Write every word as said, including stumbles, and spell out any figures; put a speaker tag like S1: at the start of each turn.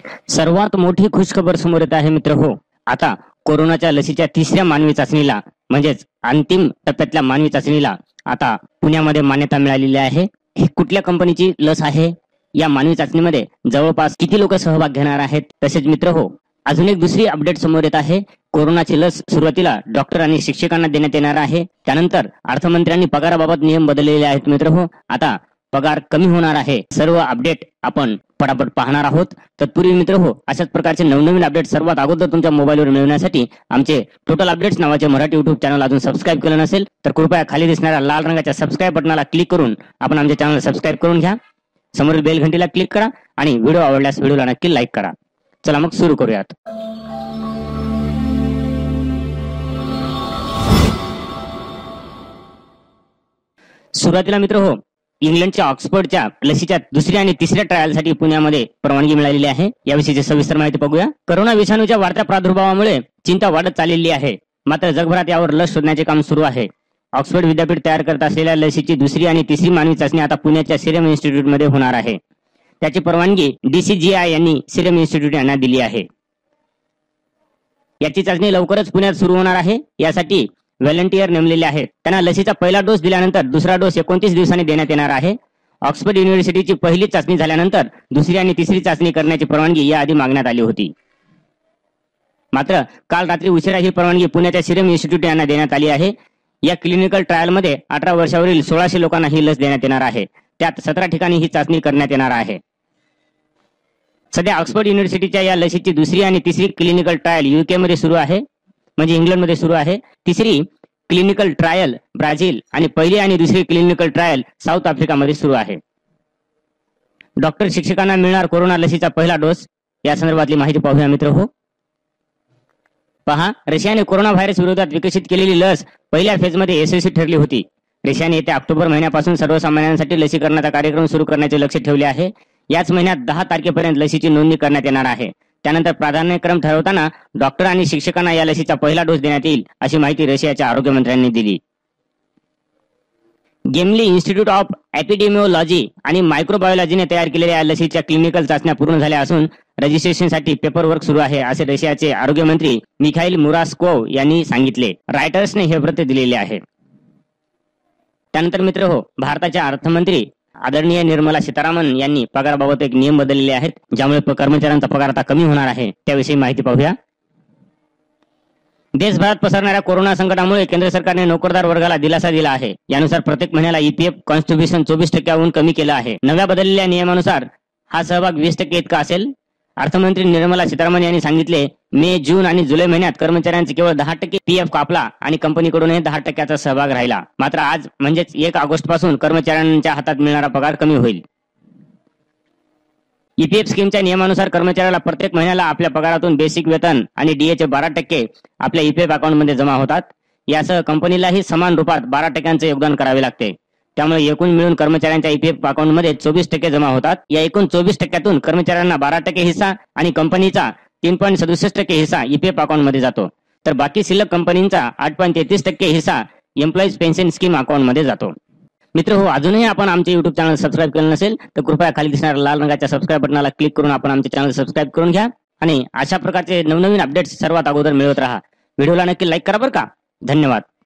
S1: सर्वात मोठी खुशखबर समोर येत आहे मित्र हो. आता कोरोनाच्या लसीच्या तिसऱ्या मानवी चाचणीला म्हणजेच अंतिम टप्प्यातल्या मानवी चाचणीला आता पुण्यामध्ये मान्यता मिळालेली आहे. ही कुठल्या कंपनीची लस आहे? या मानवी चाचणीमध्ये जवळपास किती लोक सहभाग घेणार आहेत? तसेच मित्र हो, अजून एक दुसरी अपडेट समोर येत आहे. कोरोनाची लस सुरुवातीला डॉक्टर आणि शिक्षकांना देण्यात येणार आहे. त्यानंतर अर्थमंत्र्यांनी पगाराबाबत नियम बदललेले आहेत मित्र हो. आता पगार कमी होणार आहे. सर्व अपडेट आपण पटापट पाहणार आहोत. तत्पूर्वी मित्र हो, अशाच प्रकारचे नवनवीन अपडेट सर्वात अगोदर तुमच्या मोबाईलवर मिळवण्यासाठी आमचे टोटल अपडेट्स नावाचे मराठी युट्यूब चॅनल अजून सबस्क्राईब केलं नसेल तर कृपया खाली दिसणाऱ्या लाल रंगाच्या सबस्क्राईब बटनाला क्लिक करून आपण आमच्या चॅनल सबस्क्राईब करून घ्या. समोरील बेल घंटीला क्लिक करा आणि व्हिडिओ आवडल्यास व्हिडिओला नक्की लाईक करा. चला मग सुरू करूयात. सुरुवातीला मित्र हो, इंग्लंडच्या ऑक्सफर्डच्या लसीच्या दुसऱ्या आणि तिसऱ्या ट्रायलसाठी पुण्यामध्ये परवानगी मिळालेली आहे. याविषयीची सविस्तर माहिती बघूया. कोरोना विषाणूच्या वाढत्या प्रादुर्भावामुळे चिंता वाढत चाललेली आहे. मात्र जगभरात यावर लस शोधण्याचे काम सुरू आहे. ऑक्सफर्ड विद्यापीठ तयार करत असलेल्या लसीची दुसरी आणि तिसरी मानवी चाचणी आता पुण्याच्या सिरम इन्स्टिट्यूटमध्ये होणार आहे. त्याची परवानगी डीसीजीआय यांनी सिरम इन्स्टिट्यूट यांना दिली आहे. याची चाचणी लवकरच पुण्यात सुरू होणार आहे. यासाठी व्हॉलंटियर नेमलेले आहेत. त्यांना लसीचा पहिला डोस दिल्यानंतर दुसरा डोस एकोणतीस दिवसांनी देण्यात येणार आहे. ऑक्सफर्ड युनिव्हर्सिटीची पहिली चाचणी झाल्यानंतर दुसरी आणि तिसरी चाचणी करण्याची परवानगी याआधी मागण्यात आली होती. मात्र काल रात्री उशिरा ही परवानगी पुण्याच्या सिरम इन्स्टिट्यूट यांना देण्यात आली आहे. या क्लिनिकल ट्रायलमध्ये अठरा वर्षावरील सोळाशे लोकांना ही लस देण्यात येणार आहे. त्यात सतरा ठिकाणी ही चाचणी करण्यात येणार आहे. सध्या ऑक्सफर्ड युनिव्हर्सिटीच्या या लसीची दुसरी आणि तिसरी क्लिनिकल ट्रायल युके मध्ये सुरू आहे, म्हणजे इंग्लंडमध्ये सुरू आहे. तिसरी क्लिनिकल ट्रायल ब्राझील आणि पहिली आणि दुसरी क्लिनिकल ट्रायल साऊथ आफ्रिकामध्ये सुरू आहे. डॉक्टर शिक्षकांना मिळणार कोरोना लसीचा पहिला डोस, या संदर्भातली माहिती पाहूया मित्र हो. पहा, रशियाने कोरोना व्हायरस विरोधात विकसित केलेली लस पहिल्या फेजमध्ये यशस्वी ठरली होती. रशियाने येत्या ऑक्टोबर महिन्यापासून सर्वसामान्यांसाठी लसीकरणाचा कार्यक्रम सुरू करण्याचे लक्ष्य ठेवले आहे. याच महिन्यात दहा तारखेपर्यंत लसीची नोंदणी करण्यात येणार आहे. त्यानंतर प्राधान्यक्रम ठरवताना डॉक्टर आणि शिक्षकांना या लसीचा पहिला डोस देण्यात येईल, अशी माहिती रशियाच्या आरोग्य मंत्र्यांनी दिली. गेमली इन्स्टिट्यूट ऑफ एपिडेमिओलॉजी आणि मायक्रोबायोलॉजीने तयार केलेल्या या लसीच्या क्लिनिकल चाचण्या पूर्ण झाल्या असून रजिस्ट्रेशनसाठी पेपरवर्क सुरू आहे, असे रशियाचे आरोग्य मंत्री मिखाईल मुरास्कोव यांनी सांगितले. रायटर्सने हे वृत्त दिलेले आहे. त्यानंतर मित्र हो, भारताच्या अर्थमंत्री आदरणीय निर्मला सीतारामन यांनी पगाराबाबत एक नियम बदललेले आहेत, ज्यामुळे कर्मचाऱ्यांचा पगार आता कमी होणार आहे. त्याविषयी माहिती पाहूया. देशभरात पसरणाऱ्या कोरोना संकटामुळे केंद्र सरकारने नोकरदार वर्गाला दिलासा दिला आहे. यानुसार प्रत्येक महिन्याला ईपीएफ कॉन्ट्रीब्युशन चोवीस टक्क्याहून कमी केलं आहे. नव्या बदललेल्या नियमानुसार हा सहभाग वीस टक्के इतका असेल. अर्थमंत्री निर्मला सीतारामन यांनी सांगितले, मे जून आणि जुलै महिन्यात कर्मचाऱ्यांचे केवळ दहा टक्के पीएफ कापला आणि कंपनीकडूनही दहा टक्क्याचा सहभाग राहिला. मात्र आज म्हणजेच एक ऑगस्ट पासून कर्मचाऱ्यांच्या हातात मिळणारा पगार कमी होईल. ईपीएफ स्कीमच्या नियमानुसार कर्मचाऱ्याला प्रत्येक महिन्याला आपल्या पगारातून बेसिक वेतन आणि डीएचे बारा टक्के आपल्या ईपीएफ अकाउंटमध्ये जमा होतात. यासह कंपनीलाही समान रूपात बारा टक्क्यांचे योगदान करावे लागते. त्यामुळे एकूण मिळून कर्मचाऱ्यांच्या ईपीएफ अकाउंटमध्ये चोवीस टक्के जमा होतात. या एकूण चोवीस टक्क्यातून कर्मचाऱ्यांना बारा टक्के हिस्सा आणि कंपनीचा तीन पॉईंट सदुसष्ट टक्के हिस्सा ईपीएफ अकाउंटमध्ये जातो. तर बाकी शिल्लक कंपनीचा आठ पॉईंट तेहतीस टक्के हिस्सा एम्प्लॉईज पेन्शन स्कीम अकाउंटमध्ये जातो. मित्र हो, अजूनही आपण आमचे युट्यूब चॅनल सबस्क्राईब केलं नसेल तर कृपया खाली दिसणाऱ्या लाल रंगाच्या सबस्क्राईब बटनाला क्लिक करून आपण आमचे चॅनल सबस्क्राईब करून घ्या आणि अशा प्रकारचे नवनवीन अपडेट्स सर्वात अगोदर मिळवत राहा. व्हिडिओला नक्की लाईक करा बरं का. धन्यवाद.